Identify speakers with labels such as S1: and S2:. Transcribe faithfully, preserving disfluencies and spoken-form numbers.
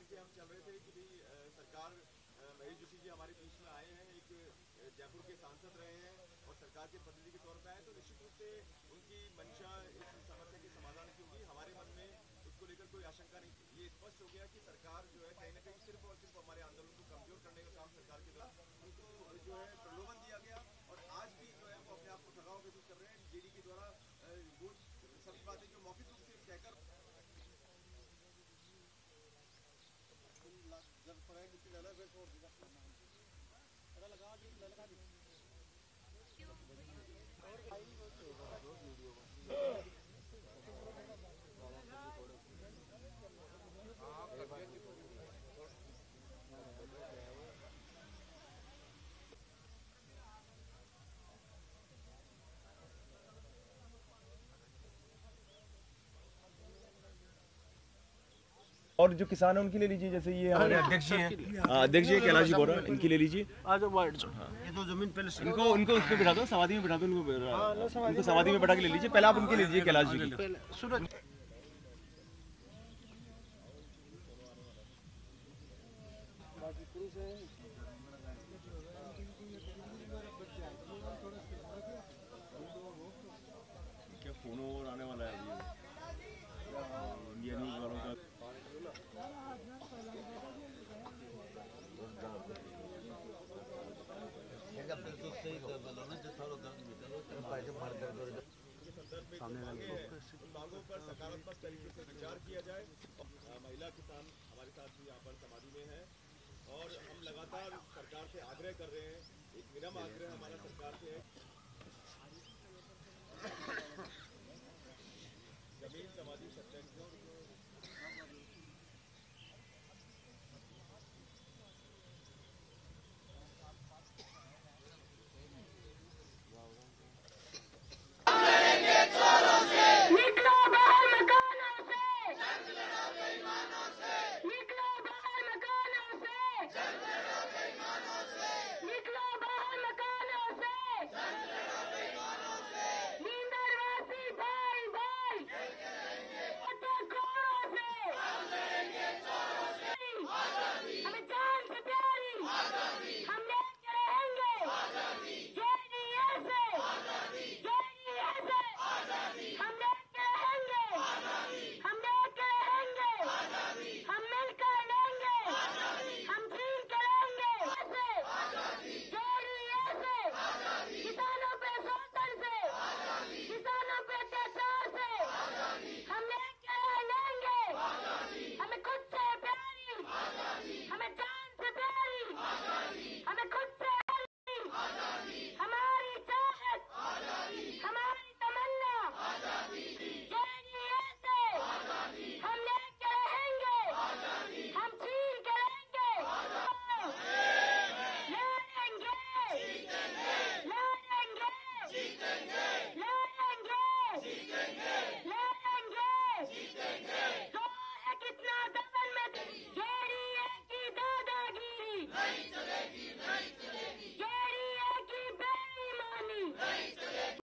S1: से हम चल रहे थे कि भाई सरकार महेश जोशी जी हमारे बीच में आए हैं, एक जयपुर के सांसद रहे हैं और सरकार के प्रतिनिधि के तौर पर आए, तो निश्चित रूप से उनकी मंशा इस समस्या के समाधान की होगी। हमारे मन में उसको लेकर कोई आशंका नहीं थी। ये स्पष्ट हो गया कि सरकार जो है कहीं ना कहीं सिर्फ और सिर्फ हमारे आंदोलन को कमजोर करने का काम सरकार के द्वारा उनको जो है प्रलोभन दिया गया और आज भी जो है वो अपने आप को ठगाव महसूस कर रहे हैं। जेडी के द्वारा वो सभी बातें जो मौखिक रूप से कहकर जब पढ़ाई किसी लगा फिर छोड़ दिया पता लगा कि लगा दी और भाई वो वीडियो
S2: और जो किसान है उनके ले लीजिए, जैसे ये हमारे अध्यक्ष जी हैं, अध्यक्ष जी कैलाश जी बोल रहे हैं, इनकी ले लीजिए।
S3: आज वाइट जो
S1: ये तो जमीन पहले
S2: इनको उनको उस पे बिठा दो, समाधि में बिठा दो, उनको उनको समाधि में बैठा के ले लीजिए। पहले आप उनकी ले लीजिए, कैलाश जी की।
S3: सूरज
S2: क्या फोन और आने वाला है अभी इंडिया न्यूज वालों का।
S1: मांगों पर सकारात्मक तरीके से विचार किया जाए। महिला किसान हमारे साथ भी यहाँ पर समाधि में है और हम लगातार सरकार से आग्रह कर रहे हैं, एक विनम्र आग्रह हमारा सरकार से है। जमीन समाधि सत्याग्रह
S4: कितना दफन में